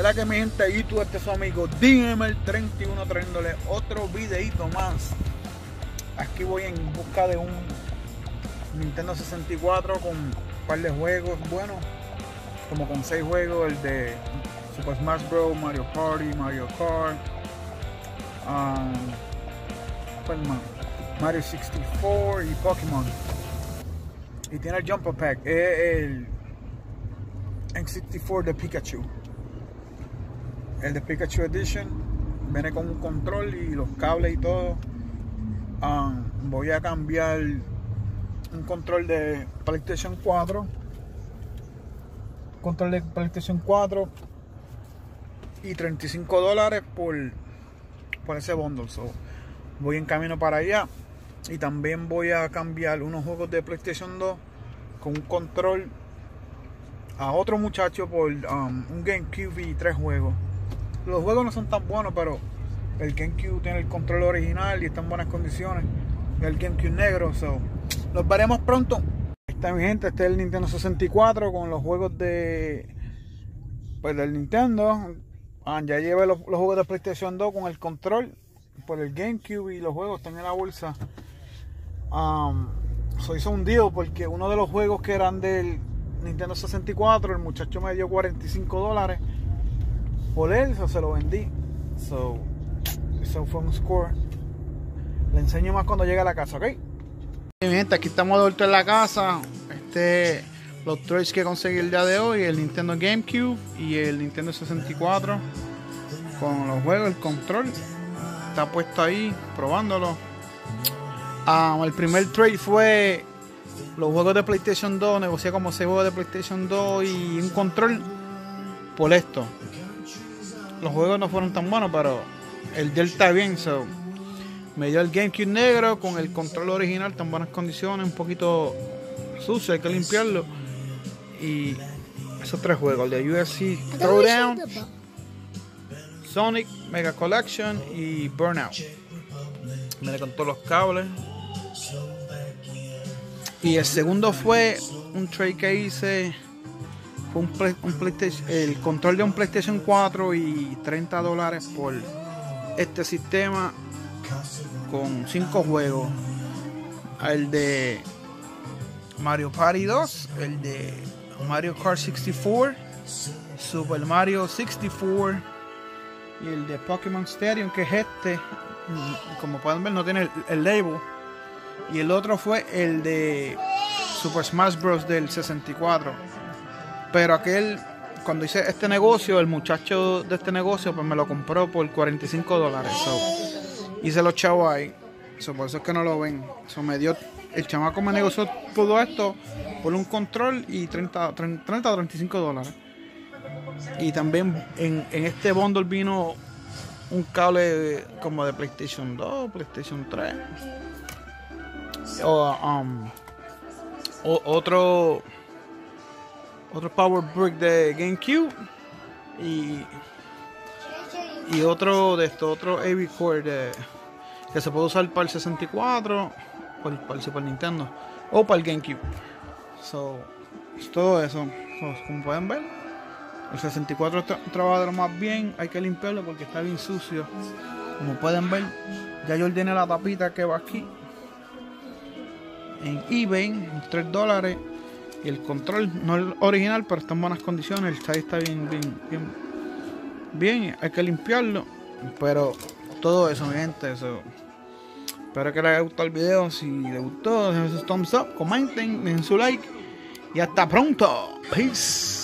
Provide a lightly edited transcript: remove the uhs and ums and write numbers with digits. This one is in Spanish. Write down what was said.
¿Qué la que mi gente de YouTube? Este es su amigo DML31 trayéndole otro videito más. Aquí voy en busca de un Nintendo 64 con un par de juegos buenos, como con 6 juegos, el de Super Smash Bros, Mario Party, Mario Kart, Mario 64 y Pokémon. Y tiene el Jumper Pack, el N64 de Pikachu. El de Pikachu Edition viene con un control y los cables y todo. Voy a cambiar un control de PlayStation 4. Control de PlayStation 4 y $35 por ese bundle. So, voy en camino para allá. Y también voy a cambiar unos juegos de PlayStation 2 con un control a otro muchacho por un GameCube y 3 juegos. Los juegos no son tan buenos, pero el GameCube tiene el control original y está en buenas condiciones. El GameCube negro, so, los veremos pronto. Ahí está mi gente, este es el Nintendo 64 con los juegos del Nintendo. Ya llevé los juegos de PlayStation 2 con el control por el GameCube y los juegos están en la bolsa. Hice un deal porque uno de los juegos que eran del Nintendo 64, el muchacho me dio $45 por él, se lo vendí. Eso fue un score. Le enseño más cuando llegue a la casa, ¿ok? Mi gente, aquí estamos de vuelta en la casa. Los trades que conseguí el día de hoy, el Nintendo GameCube y el Nintendo 64 con los juegos, el control está puesto ahí, probándolo. El primer trade fue los juegos de PlayStation 2, negocié como 6 juegos de PlayStation 2 y un control por esto. Los juegos no fueron tan buenos, pero el deal está bien. Me dio el GameCube negro con el control original, tan buenas condiciones, un poquito sucio, hay que limpiarlo. Y esos 3 juegos, el de UFC Throwdown, Sonic Mega Collection y Burnout. Me con todos los cables. Y el segundo fue un trade que hice. Fue el control de un PlayStation 4 y $30 por este sistema con 5 juegos. El de Mario Party 2, el de Mario Kart 64, Super Mario 64 y el de Pokémon Stadium, que es este. Como pueden ver, no tiene el label. Y el otro fue el de Super Smash Bros del 64. Pero cuando hice este negocio, el muchacho de este negocio pues me lo compró por $45. Hice los chavos ahí. Por eso es que no lo ven. Me dio, el chamaco me negoció todo esto por un control y $35. Y también en este bundle vino un cable como de PlayStation 2, PlayStation 3. Otro power brick de GameCube y otro AV cord que se puede usar para el 64, para el Super Nintendo o para el GameCube. Es todo eso. Como pueden ver, el 64 trabaja de lo más bien. Hay que limpiarlo porque está bien sucio. Como pueden ver, ya yo ordené la tapita que va aquí en eBay, $3. Y el control no es original, pero está en buenas condiciones. El chai está bien. Hay que limpiarlo. Pero todo eso, mi gente. Espero que les haya gustado el video. Si les gustó, dejen su thumbs up, comenten, dejen su like. Y hasta pronto. Peace.